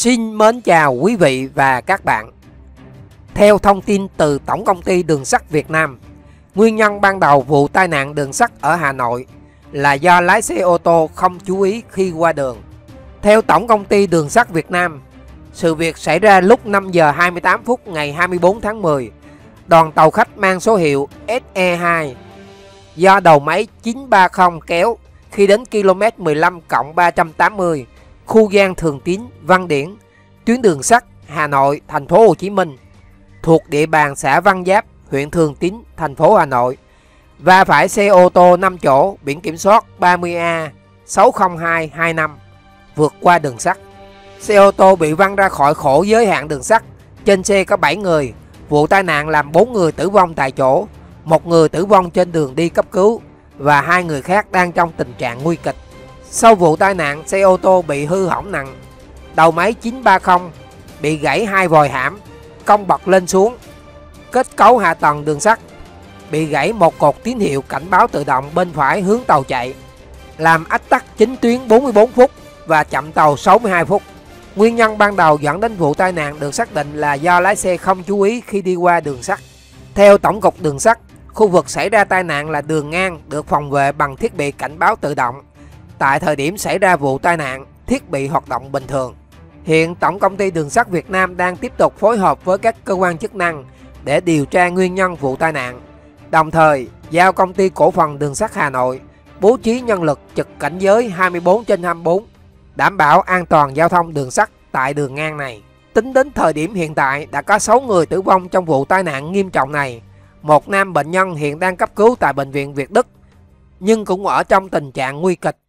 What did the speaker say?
Xin mến chào quý vị và các bạn. Theo thông tin từ Tổng công ty Đường sắt Việt Nam, nguyên nhân ban đầu vụ tai nạn đường sắt ở Hà Nội là do lái xe ô tô không chú ý khi qua đường. Theo Tổng công ty Đường sắt Việt Nam, sự việc xảy ra lúc 5 giờ 28 phút ngày 24 tháng 10. Đoàn tàu khách mang số hiệu SE2 do đầu máy 930 kéo khi đến km 15+380 khu gian Thường Tín, Văn Điển, tuyến đường sắt Hà Nội, thành phố Hồ Chí Minh, thuộc địa bàn xã Văn Giáp, huyện Thường Tín, thành phố Hà Nội, và phải xe ô tô 5 chỗ biển kiểm soát 30A60225 vượt qua đường sắt. Xe ô tô bị văng ra khỏi khổ giới hạn đường sắt. Trên xe có 7 người. Vụ tai nạn làm 4 người tử vong tại chỗ, 1 người tử vong trên đường đi cấp cứu và 2 người khác đang trong tình trạng nguy kịch. Sau vụ tai nạn, xe ô tô bị hư hỏng nặng. Đầu máy 930 bị gãy 2 vòi hãm, cong bật lên xuống. Kết cấu hạ tầng đường sắt bị gãy một cột tín hiệu cảnh báo tự động bên phải hướng tàu chạy, làm ách tắc 9 tuyến 44 phút và chậm tàu 62 phút. Nguyên nhân ban đầu dẫn đến vụ tai nạn được xác định là do lái xe không chú ý khi đi qua đường sắt. Theo Tổng cục Đường sắt, khu vực xảy ra tai nạn là đường ngang được phòng vệ bằng thiết bị cảnh báo tự động. Tại thời điểm xảy ra vụ tai nạn, thiết bị hoạt động bình thường. Hiện Tổng công ty Đường sắt Việt Nam đang tiếp tục phối hợp với các cơ quan chức năng để điều tra nguyên nhân vụ tai nạn, đồng thời giao Công ty Cổ phần Đường sắt Hà Nội bố trí nhân lực trực cảnh giới 24/24, đảm bảo an toàn giao thông đường sắt tại đường ngang này. Tính đến thời điểm hiện tại đã có 6 người tử vong trong vụ tai nạn nghiêm trọng này. Một nam bệnh nhân hiện đang cấp cứu tại Bệnh viện Việt Đức, nhưng cũng ở trong tình trạng nguy kịch.